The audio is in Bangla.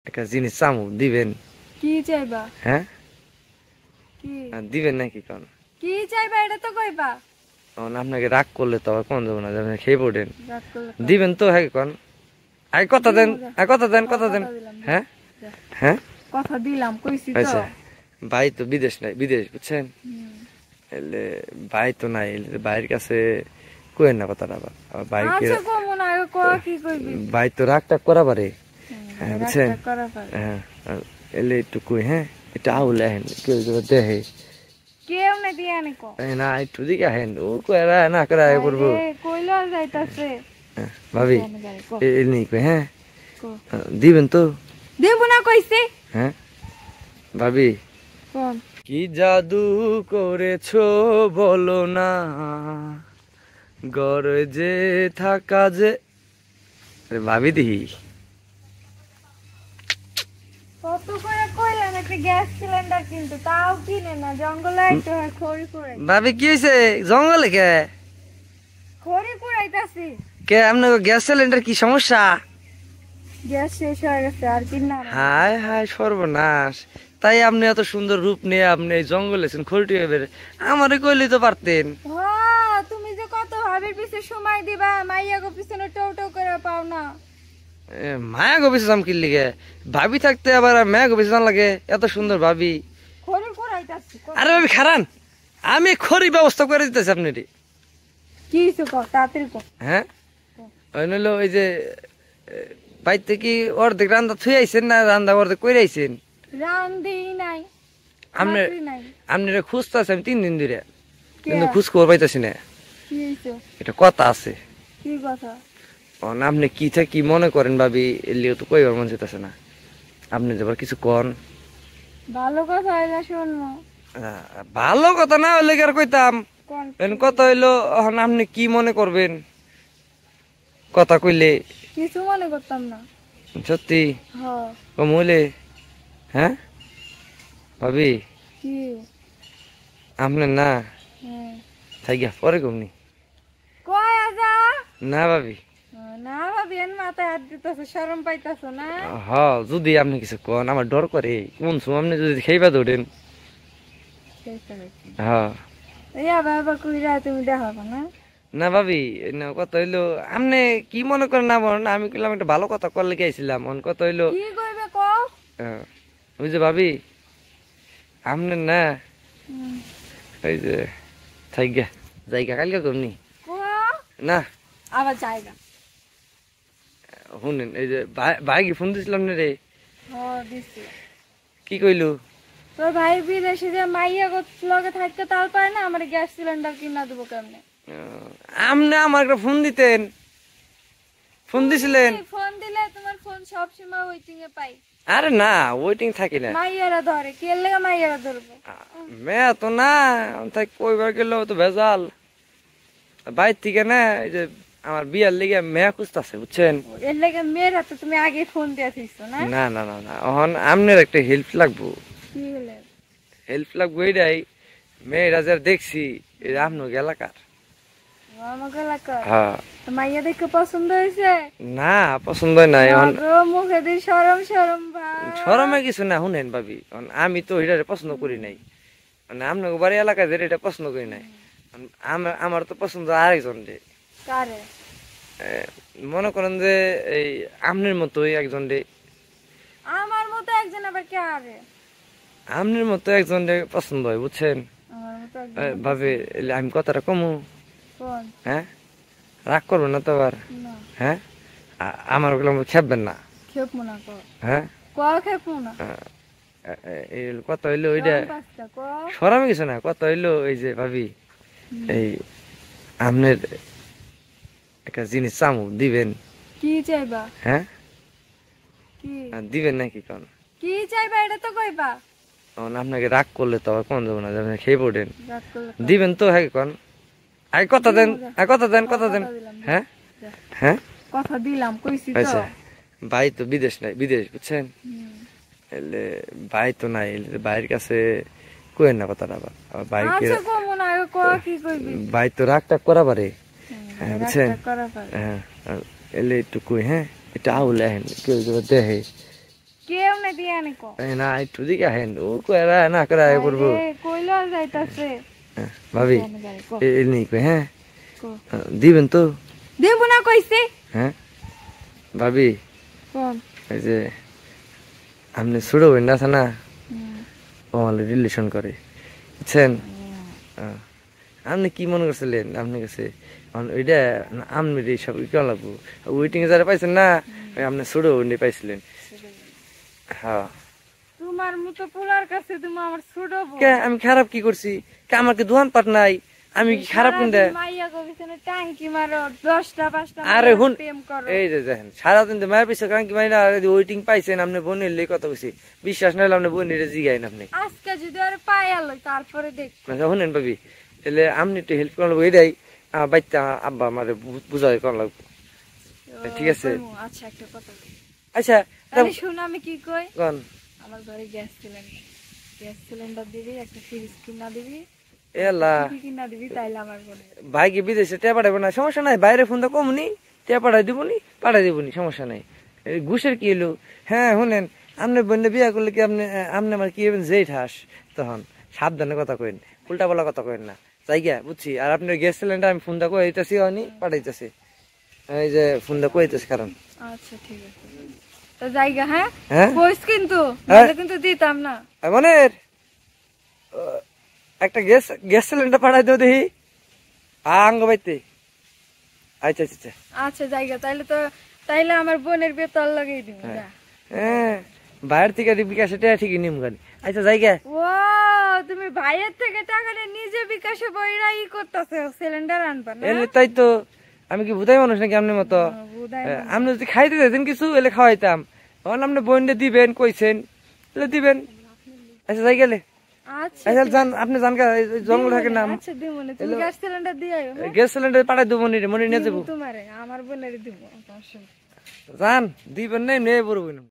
একটা জিনিস চামু দিবেন? কি চাইবা? হ্যাঁ কি দিবেন নাকি কোন? কি চাইবা এটা তো কইবা। আপনাকে রাগ করলে তো আবার কোন যাবো না, আপনি খেয়ে পড়েন। রাগ করলে তো দিবেন তো? হ্যাঁ কোন, আগে কথা দেন, কথা দেন, কথা দেন। কথা দিলাম। হ্যাঁ হ্যাঁ কথা দিলাম কইছি তো। আচ্ছা, ভাই তো বিদেশ নাই, বিদেশ বুঝছেন, হুম। এলে ভাই তো নাই, ভাইয়ের কাছে কইেন না কথাটা। আবার ভাইকে আচ্ছা কমু না আগে কয়া কি কইবি। ভাই তো রাগ টাগ করা পারে। হ্যাঁ বুঝছেন, রাগ করা পারে। হ্যাঁ এলে একটু কই, হ্যাঁ এটা আউলে হেন কেউ যদি দেখে কেউ না দিয়া নি কো। না একটু দিকে হেন ও কইরা না করা করবো। আরে কইলা যাইতাছে। ভাবি এমনি কই, হ্যাঁ কো দিবেন তো? দেব না কইছে। হ্যাঁ ভাবি কোন কি জাদু করেছো বলো না, গরজে থাকা যে। আরে ভাবি দিহি কত করে কইলেন একটা গ্যাস সিলিন্ডার কিন্তু তাও কিনে না, জঙ্গলে আইতে হয় খড়ি কুড়াই। ভাবি কি হয়েছে জঙ্গলে কে? খড়ি কুড়াইতাছি। কে আপনার গ্যাস সিলিন্ডার কি সমস্যা? গ্যাস শেষ হয়ে গেছে আর কিনা। হায় হায় সর্বনাশ, তাই আপনি এত সুন্দর রূপ নিয়ে আপনি এই জঙ্গলে আছেন খড়টি বের, আমারে কইলে তো পারতেন। হ্যাঁ তুমি যে কত ভাবির পিছে সময় দিবা, মাইয়া গো পিছনে টোও টোও করে পাও না। মায়া গবেছে জাম কি লিগে? ভাবি থাকতে আবার মায়া গবেছে জান লাগে? এত সুন্দর ভাবি। খড়ি কুড়াইতাছি। আরে ভাবি খারান, আমি খড়ি ব্যবস্থা করে দিতেছি আপনি। কি হইছে কও তাড়াতাড়ি কও। হ্যাঁ ওই নইলো ওই যে বাইতে কি অর্ধেক রান্দা থুই আইছেন না রান্দা অর্ধেক কইরা আইছেন? রান্দি নাই। আপনি চাকরি নাই। আপনি খুঁজতেছি আমি 3 দিন ধরে, কে? কিন্তু খোঁজ খবর পাইতেছি না। কি হইছে? এটা কথা আছে। কি কথা? আপনি কি থেকে কি মনে করেন ভাবি, এলিও তো কইবার মন যেতেছে না। আপনি যাবার কিছু কন। ভালো কথা হইলা শুনমু। ভালো কথা না হইলে কি আর কইতাম। কোন কথা হইলো এখন আপনি কি মনে করবেন কথা কইলে? কিছু মনে করতাম না। সত্যি হ্যাঁ। কম হইলে? হ্যাঁ ভাবি কি? আপনি না হ্যাঁ। থাইগা পরে কমনি। কয় আজা? না ভাবি, না ভাবি এন মাথায় হাত দিতেছো, শরম পাইতাছো না? হ যদি আপনি কিছু কন আমার ডর করে কোন সময় আপনি যদি খাইবা ধরেন। হ্যাঁ ইয়া বাবা কইরা তুমি দেখাবো না? না ভাবি না কথা হইলো আপনি কি মনে করেন না বলেন, আমি কইলাম একটা ভালো কথা করলে গেছিলাম অন কথা হইলো। কি কইবে কও? ওই যে ভাবি আপনি না ওই যে থাইগা জায়গা কালকে কমনি কও না আবার জায়গা। শুনেন এই যে ভাই কি ফোন দিছিলাম না রে? হ্যাঁ দিছি। কি কইলো? তোর ভাই বিদেশে যে মাইয়া লগে থাকতে তাল পায় না, আমার গ্যাস সিলিন্ডার কিনা দেবো কেমনে? আপনি আমার একটা ফোন দিতেন, ফোন দিছিলেন। ফোন দিলে তোমার ফোন সব সময় ওয়েটিং এ পাই। আরে না ওয়েটিং থাকি না, মাইয়ারা ধরে কে লেগে মাইয়ারা ধরবো? মেয়া তো না তাই কইবার গেল তো ভেজাল বাইর থেকে না। এই যে আমার বিয়ার লিগে মেয়া খুঁজতেছে বুঝছেন। এর লেগে মেয়েরা তো তুমি আগে ফোন দিয়ে থইছো না? না না না না এখন আপনার একটা হেল্প লাগবো। কি হলে? হেল্প লাগবো এইটাই, মেয়েরা যারা দেখছি এই আপনার এলাকার। আমাকে এলাকার? হ্যাঁ। মাইয়া দেখে পছন্দ হয়েছে? না পছন্দ নাই এখন। মুখে দিয়ে শরম শরম ভাব। শরমে কিছু না, শুনেন ভাবি আমি তো এটারে পছন্দ করি নাই, মানে আপনার বাড়ি এলাকায় যে এটা পছন্দ করি নাই। আমার তো পছন্দ আরেকজন রে। কারে? মনে করেন যে এই আমনের মতোই একজন রে। আমার মতো একজন আবার কে আরে? আমনের মতো একজন রে পছন্দ হয় বুঝছেন। আমার মতো একজন। ভাবি আমি কথাটা কমু? কোন? হ্যাঁ রাগ করবেন না তো আবার? না। হ্যাঁ আমার ওগুলো খেপবেন না? খেপ মনা কর। হ্যাঁ খেপ মনা। এই কথা হইলো ওইটা কর। সরামে কিছু না, কথা হইলো এই যে ভাবি এই আমনের একটা জিনিস চামু দিবেন? কি চাইবা? হ্যাঁ কি দিবেন নাকি কোন? কি চাইবা এটা তো কইবা। আপনাকে রাগ করলে তো আবার কোন যাবো না, আপনি খেয়ে পড়েন। রাগ করলে দিবেন তো? হ্যাঁ কোন, আগে কথা দেন, কথা দেন, কথা দেন। হ্যাঁ হ্যাঁ কথা দিলাম কইছি তো। আচ্ছা ভাই তো বিদেশ নাই, বিদেশ বুঝছেন, এলে ভাই তো নাই, ভাইয়ের কাছে কইেন না কথাটা। আবার ভাইকে আচ্ছা কমু না আগে কয়া কি কইবি। ভাই তো রাগ টাগ করা পারে। হ্যাঁ বুঝছেন, করা পারে। হ্যাঁ এলে একটু কই, হ্যাঁ এটা আউলে হেন কেউ যদি দেখে কেউ না দিয়ে আনে কো এই না একটু দিকে আহেন ও কয়রা না করে আয় করবো কইলা যাইতাছে ভাবি এই নেই কই হ্যাঁ কো দিবেন তো দেব না কইছে হ্যাঁ ভাবি কোন এই যে আপনি ছোট বোন আছে না ও আমার রিলেশন করে বুঝছেন আপনি কি মনে করছিলেন আপনি কাছে ওইটা আপনি সব কেমন লাগবো ওয়েটিং এ যারা পাইছেন না আপনি ছোট বোন পাইছিলেন হ্যাঁ তোমার মতো পোলার কাছে তুমি আমার ছোট বোন আমি খারাপ কি করছি আমার কি দোকান পাট নাই আমি কি খারাপ কোন দেয় মাইয়া কবিছনে টাঙ্কি মারো 10টা 5টা আরে হুন প্রেম করো এই যে দেখেন সারাদিন তো মায়ের পিছনে টাঙ্কি মারি না ওয়েটিং পাইছেন আপনি বোনের লেগে কত বেশি বিশ্বাস না হলে আপনি বোনের জিগাইন আপনি আজকে যদি আর পাইয়ালো তারপরে দেখ শুনেন ভাবি তাহলে আপনি একটু হেল্প করা লাগবো এটাই বাচ্চা আব্বা আমার বুঝাই করা লাগবো ঠিক আছে আচ্ছা একটা কথা আচ্ছা আরে শুন আমি কি কই কোন আমার ঘরে গ্যাস সিলিন্ডার দিবি একটা ফ্রিজ কিনা দিবি এলা কিনা দিবি তাইলে আমার বলে ভাই কি বিদেশে টিয়া পাঠাবো না সমস্যা নাই বাইরে ফোন তো কমনি টিয়া পাঠাই দিবনি পাঠাই দিবনি সমস্যা নাই ঘুষের কি এলো হ্যাঁ শুনেন আপনি বোনে বিয়া করলে কি আপনি আপনি আমার কি হবেন যেই ঠাস তখন সাবধানে কথা কইন উল্টা পাল্টা কথা কইন না জায়গা বুঝছি আর আপনার গ্যাস সিলিন্ডার আমি ফোনটা কইতেছি অনি পাঠাইতেছি এই যে ফোনটা কইতেছি কারণ আচ্ছা ঠিক আছে তো জায়গা হ্যাঁ হ্যাঁ কইস কিন্তু নাহলে কিন্তু দিতাম না মানে একটা গ্যাস সিলিন্ডার পাঠাই দাও দেখি আঙ্গ বাইতে আচ্ছা আচ্ছা আচ্ছা আচ্ছা জায়গা তাইলে আমার বোনের বিয়ে তোর লাগাই দিবি যা হ্যাঁ বাইরে থেকে বিকাশে টাকা ঠিকই নিম গানি আচ্ছা জায়গা ও তুমি ভাইয়ের থেকে টাকা নিয়ে নিজে বিকাশে বইরা ই করতেছে সিলিন্ডার আনবা না এলে তাই তো আমি কি বুধাই মানুষ নাকি আপনার মতো আপনি যদি খাইতে দিতেন কিছু এলে খাওয়াইতাম তখন আপনি বোনটা দিবেন কইছেন এলে দিবেন আচ্ছা যাই গেলে আচ্ছা আচ্ছা যান আপনি জান জঙ্গল থাকে নাম আচ্ছা দিব না তুমি গ্যাস সিলিন্ডার দিয়ে আইও গ্যাস সিলিন্ডার পাঠাই দেবো মনে নিয়ে যাবো তোমারে আমার বোনের দিব যান দিবেন নাই নেই বলবো